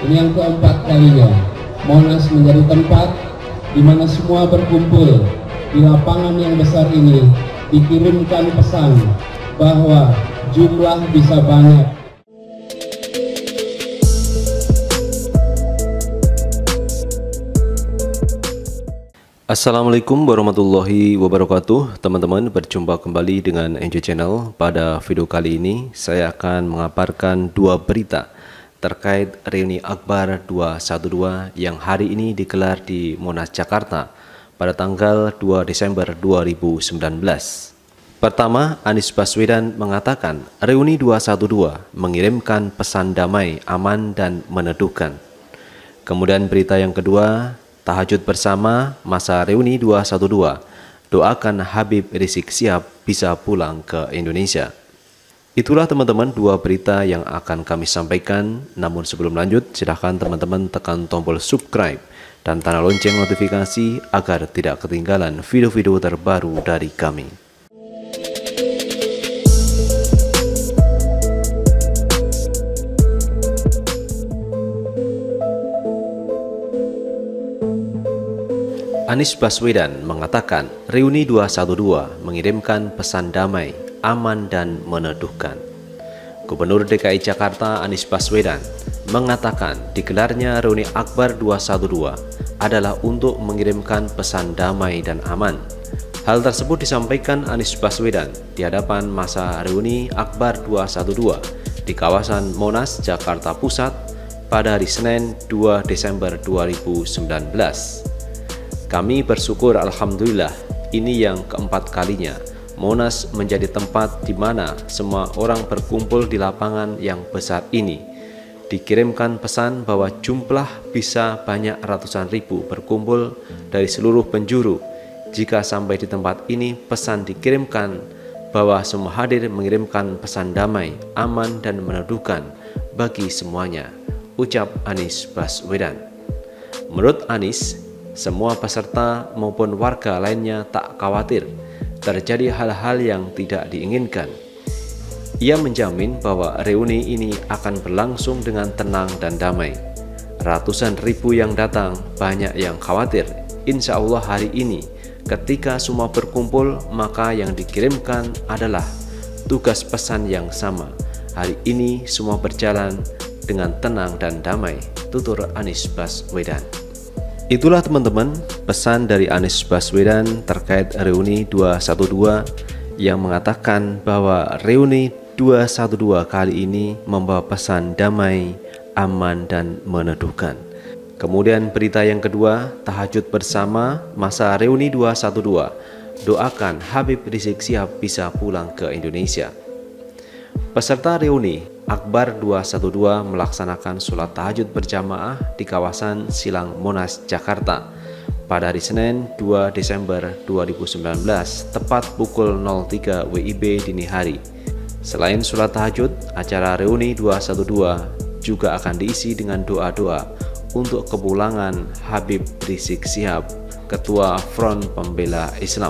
Ini yang keempat kalinya Monas menjadi tempat di mana semua berkumpul. Di lapangan yang besar ini dikirimkan pesan bahwa jumlah bisa banyak. Assalamualaikum warahmatullahi wabarakatuh. Teman-teman, berjumpa kembali dengan Enjoy Channel. Pada video kali ini saya akan mengabarkan dua berita terkait reuni Akbar 212 yang hari ini digelar di Monas, Jakarta pada tanggal 2 Desember 2019. Pertama, Anies Baswedan mengatakan reuni 212 mengirimkan pesan damai, aman, dan meneduhkan. Kemudian berita yang kedua, tahajud bersama masa reuni 212, doakan Habib Rizik Syihab bisa pulang ke Indonesia. Itulah teman-teman dua berita yang akan kami sampaikan. Namun sebelum lanjut, silahkan teman-teman tekan tombol subscribe dan tanda lonceng notifikasi agar tidak ketinggalan video-video terbaru dari kami. Anies Baswedan mengatakan reuni 212 mengirimkan pesan damai, aman, dan meneduhkan. Gubernur DKI Jakarta Anies Baswedan mengatakan digelarnya reuni Akbar 212 adalah untuk mengirimkan pesan damai dan aman. Hal tersebut disampaikan Anies Baswedan di hadapan masa reuni Akbar 212 di kawasan Monas, Jakarta Pusat pada hari Senin 2 Desember 2019. Kami bersyukur alhamdulillah ini yang keempat kalinya Monas menjadi tempat di mana semua orang berkumpul di lapangan yang besar ini. Dikirimkan pesan bahwa jumlah bisa banyak ratusan ribu berkumpul dari seluruh penjuru. Jika sampai di tempat ini, pesan dikirimkan bahwa semua hadir mengirimkan pesan damai, aman, dan meneduhkan bagi semuanya, ucap Anies Baswedan. Menurut Anies, semua peserta maupun warga lainnya tak khawatir terjadi hal-hal yang tidak diinginkan. Ia menjamin bahwa reuni ini akan berlangsung dengan tenang dan damai. Ratusan ribu yang datang, banyak yang khawatir. Insya Allah hari ini, ketika semua berkumpul, maka yang dikirimkan adalah tugas pesan yang sama. Hari ini semua berjalan dengan tenang dan damai, tutur Anies Baswedan. Itulah teman-teman pesan dari Anies Baswedan terkait reuni 212 yang mengatakan bahwa reuni 212 kali ini membawa pesan damai, aman, dan meneduhkan. Kemudian berita yang kedua, tahajud bersama masa reuni 212, doakan Habib Rizik Syihab bisa pulang ke Indonesia. Peserta reuni Akbar 212 melaksanakan sholat tahajud berjamaah di kawasan Silang Monas, Jakarta pada hari Senin 2 Desember 2019 tepat pukul 03 WIB dini hari. Selain sholat tahajud, acara reuni 212 juga akan diisi dengan doa-doa untuk kepulangan Habib Rizik Syihab, Ketua Front Pembela Islam.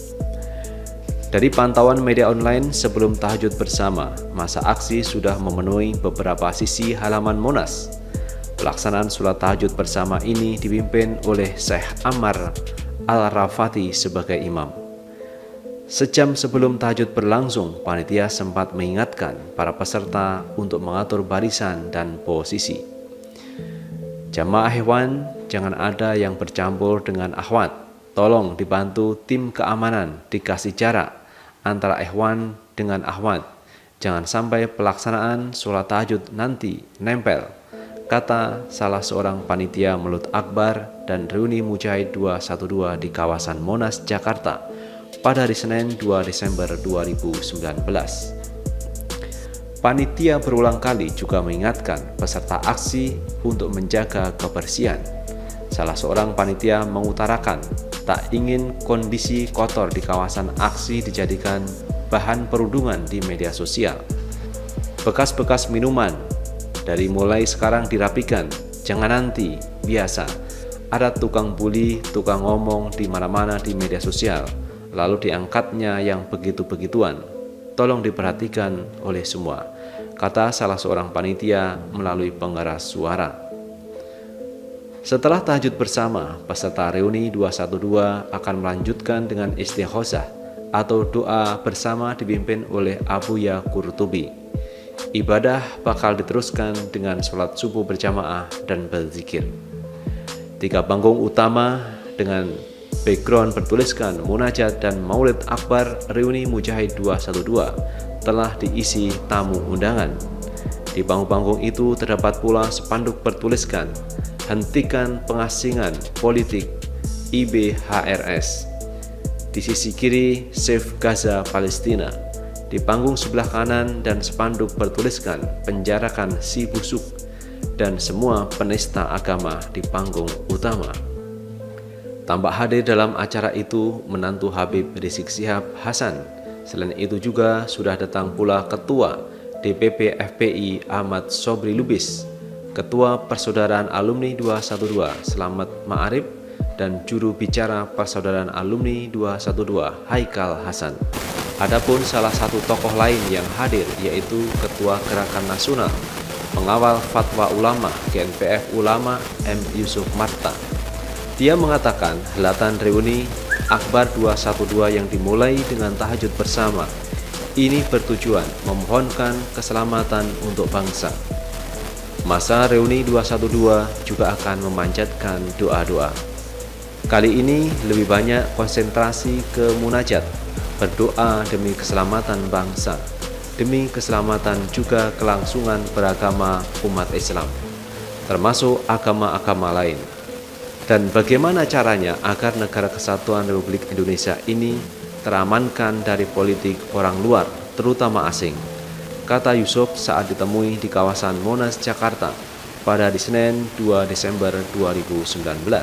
Dari pantauan media online sebelum tahajud bersama, masa aksi sudah memenuhi beberapa sisi halaman Monas. Pelaksanaan sholat tahajud bersama ini dipimpin oleh Syekh Ammar Al-Rafati sebagai imam. Sejam sebelum tahajud berlangsung, panitia sempat mengingatkan para peserta untuk mengatur barisan dan posisi. Jamaah ikhwan, jangan ada yang bercampur dengan akhwat. Tolong dibantu tim keamanan, dikasih jarak antara ikhwan dengan akhwat. Jangan sampai pelaksanaan sholat tahajud nanti nempel, kata salah seorang panitia Maulid Akbar dan reuni Mujahid 212 di kawasan Monas, Jakarta pada hari Senin 2 Desember 2019. Panitia berulang kali juga mengingatkan peserta aksi untuk menjaga kebersihan. Salah seorang panitia mengutarakan tak ingin kondisi kotor di kawasan aksi dijadikan bahan perundungan di media sosial. Bekas-bekas minuman dari mulai sekarang dirapikan, jangan nanti biasa ada tukang bully, tukang ngomong di mana-mana di media sosial, lalu diangkatnya yang begitu-begituan. Tolong diperhatikan oleh semua, kata salah seorang panitia melalui pengeras suara. Setelah tahajud bersama, peserta reuni 212 akan melanjutkan dengan istighosah atau doa bersama dipimpin oleh Abuya Qurtubi. Ibadah bakal diteruskan dengan sholat subuh berjamaah dan berzikir. 3 panggung utama dengan background bertuliskan Munajat dan Maulid Akbar Reuni Mujahid 212 telah diisi tamu undangan. Di panggung-panggung itu terdapat pula spanduk bertuliskan Hentikan Pengasingan Politik IBHRS. Di sisi kiri Save Gaza Palestina. Di panggung sebelah kanan dan spanduk bertuliskan Penjarakan si busuk dan semua penista agama di panggung utama. Tampak hadir dalam acara itu menantu Habib Rizik Syihab Hasan. Selain itu juga sudah datang pula Ketua DPP FPI Ahmad Sobri Lubis, Ketua Persaudaraan Alumni 212 Selamat Ma'arif, dan juru bicara Persaudaraan Alumni 212 Haikal Hasan. Adapun salah satu tokoh lain yang hadir yaitu Ketua Gerakan Nasional Pengawal Fatwa Ulama GNPF Ulama M. Yusuf Marta. Dia mengatakan helatan reuni Akbar 212 yang dimulai dengan tahajud bersama ini bertujuan memohonkan keselamatan untuk bangsa. Masa reuni 212 juga akan memanjatkan doa-doa. Kali ini lebih banyak konsentrasi ke munajat, berdoa demi keselamatan bangsa, demi keselamatan juga kelangsungan beragama umat Islam, termasuk agama-agama lain. Dan bagaimana caranya agar negara kesatuan Republik Indonesia ini teramankan dari politik orang luar, terutama asing, kata Yusuf saat ditemui di kawasan Monas, Jakarta pada Senin 2 Desember 2019.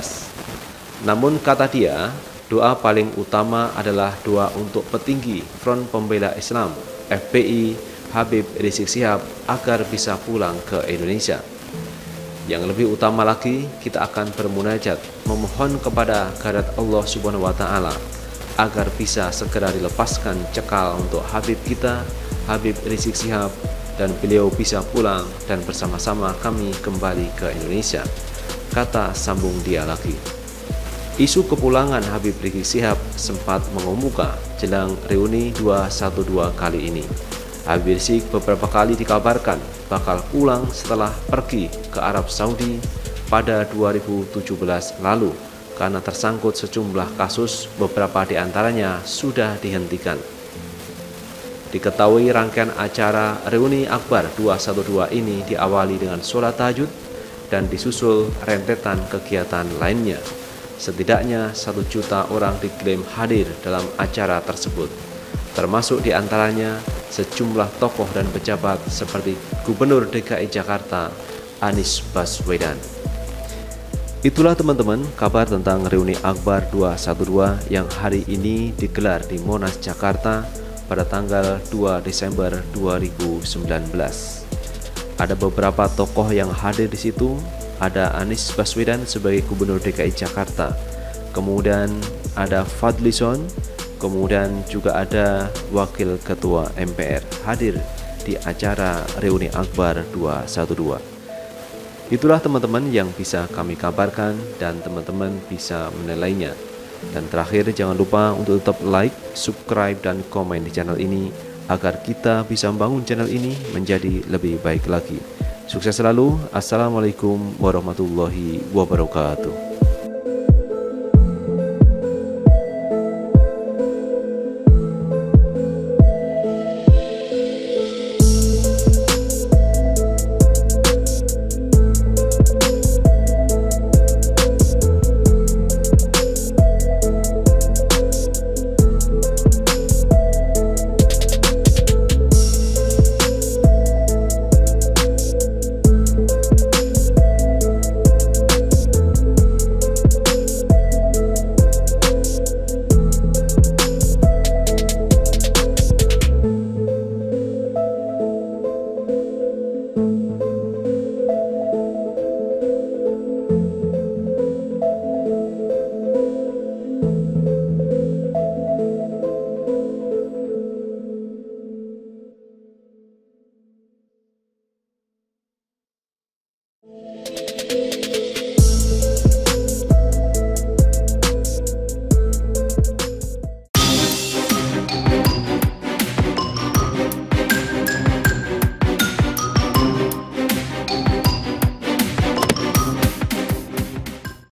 Namun kata dia, doa paling utama adalah doa untuk petinggi Front Pembela Islam FPI Habib Rizik Syihab agar bisa pulang ke Indonesia. Yang lebih utama lagi, kita akan bermunajat memohon kepada kehadirat Allah Subhanahu wa taala agar bisa segera dilepaskan cekal untuk Habib kita, Habib Rizik Syihab, dan beliau bisa pulang dan bersama-sama kami kembali ke Indonesia, kata sambung dia lagi. Isu kepulangan Habib Rizik Syihab sempat mengemuka jelang reuni 212 kali ini. Habib Rizik beberapa kali dikabarkan bakal pulang setelah pergi ke Arab Saudi pada 2017 lalu karena tersangkut sejumlah kasus, beberapa di antaranya sudah dihentikan. Diketahui rangkaian acara reuni Akbar 212 ini diawali dengan sholat tahajud dan disusul rentetan kegiatan lainnya. Setidaknya 1 juta orang diklaim hadir dalam acara tersebut, termasuk di antaranya sejumlah tokoh dan pejabat seperti Gubernur DKI Jakarta Anies Baswedan. Itulah teman-teman kabar tentang reuni Akbar 212 yang hari ini digelar di Monas, Jakarta pada tanggal 2 Desember 2019. Ada beberapa tokoh yang hadir di situ. Ada Anies Baswedan sebagai Gubernur DKI Jakarta, kemudian ada Fadlizon, kemudian juga ada Wakil Ketua MPR hadir di acara reuni Akbar 212. Itulah teman-teman yang bisa kami kabarkan dan teman-teman bisa menilainya. Dan terakhir, jangan lupa untuk tetap like, subscribe, dan komen di channel ini agar kita bisa membangun channel ini menjadi lebih baik lagi. Sukses selalu. Assalamualaikum warahmatullahi wabarakatuh.